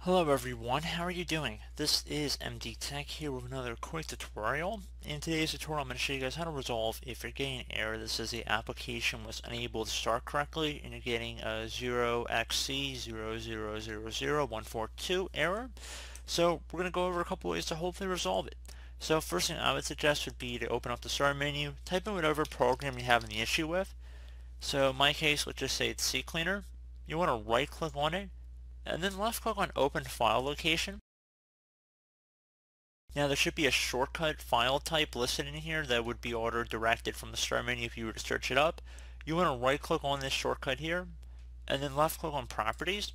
Hello everyone, how are you doing? This is MD Tech here with another quick tutorial. In today's tutorial I'm going to show you guys how to resolve if you're getting an error that says the application was unable to start correctly and you're getting a 0xC0000142 error. So we're going to go over a couple ways to hopefully resolve it. So first thing I would suggest would be to open up the start menu, type in whatever program you're having the issue with. So in my case, let's just say it's CCleaner. You want to right click on it and then left click on Open File Location. Now there should be a shortcut file type listed in here that would be auto-directed from the start menu if you were to search it up. You want to right click on this shortcut here and then left click on Properties.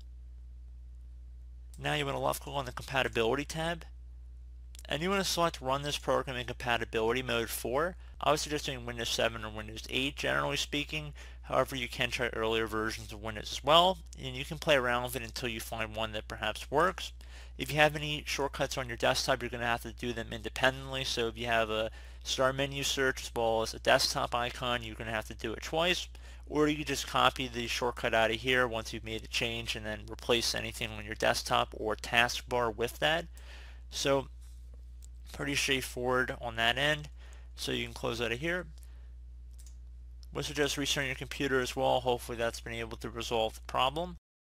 Now you want to left click on the Compatibility tab and you want to select Run this program in Compatibility Mode 4. I was suggesting Windows 7 or Windows 8 generally speaking. However, you can try earlier versions of Windows as well, and you can play around with it until you find one that perhaps works. If you have any shortcuts on your desktop, you're going to have to do them independently. So if you have a start menu search as well as a desktop icon, you're going to have to do it twice. Or you can just copy the shortcut out of here once you've made a change and then replace anything on your desktop or taskbar with that. So pretty straightforward on that end. So you can close out of here. Would suggest restarting your computer as well. Hopefully that's been able to resolve the problem.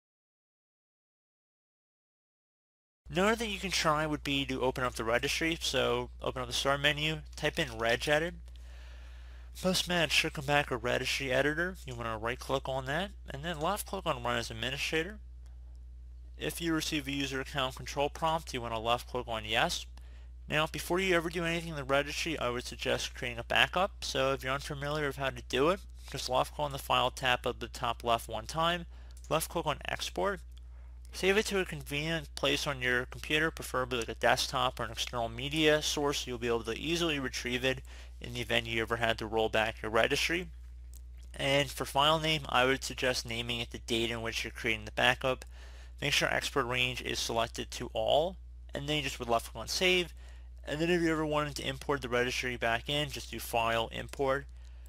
Another thing you can try would be to open up the registry. So open up the start menu, type in regedit. Postman should come back a registry editor. You want to right click on that and then left click on Run as Administrator. If you receive a user account control prompt, you want to left click on Yes. Now, before you ever do anything in the registry, I would suggest creating a backup. So if you're unfamiliar with how to do it, just left click on the File tab up the top left one time, left click on Export, save it to a convenient place on your computer, preferably like a desktop or an external media source, so you'll be able to easily retrieve it in the event you ever had to roll back your registry. And for file name, I would suggest naming it the date in which you're creating the backup. Make sure export range is selected to all, and then you just would left click on Save. And then if you ever wanted to import the registry back in, just do File, Import.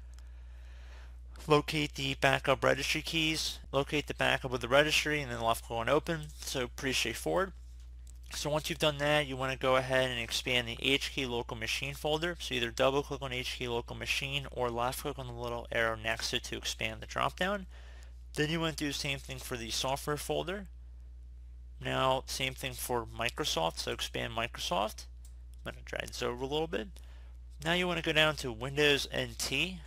Locate the backup registry keys, locate the backup of the registry, and then left click on Open. So pretty straightforward. So once you've done that, you want to go ahead and expand the HKey local machine folder. So either double click on HKey local machine or left click on the little arrow next to it to expand the dropdown. Then you want to do the same thing for the software folder. Now same thing for Microsoft, so expand Microsoft. I'm going to drag this over a little bit. Now you want to go down to Windows NT.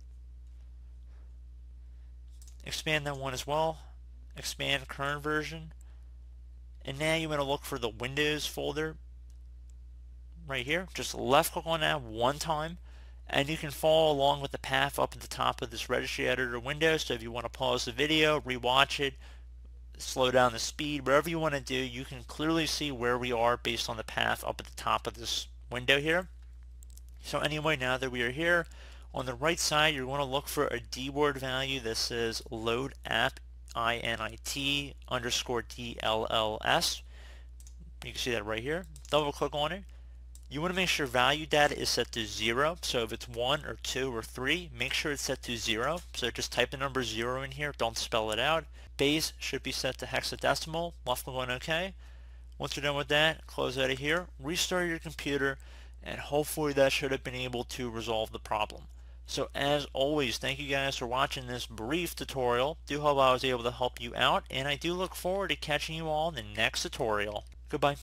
Expand that one as well. Expand current version. And now you want to look for the Windows folder right here. Just left click on that one time. And you can follow along with the path up at the top of this registry editor window. So if you want to pause the video, rewatch it, slow down the speed, whatever you want to do, you can clearly see where we are based on the path up at the top of this window here. So anyway, now that we are here, on the right side you're going to look for a dword value that says load app init underscore DLLS. You can see that right here. Double click on it. You want to make sure value data is set to 0. So if it's 1 or 2 or 3, make sure it's set to 0. So just type the number 0 in here, don't spell it out. Base should be set to hexadecimal. Left click on OK. Once you're done with that, close out of here, restart your computer, and hopefully that should have been able to resolve the problem. So as always, thank you guys for watching this brief tutorial. Do hope I was able to help you out, and I do look forward to catching you all in the next tutorial. Goodbye.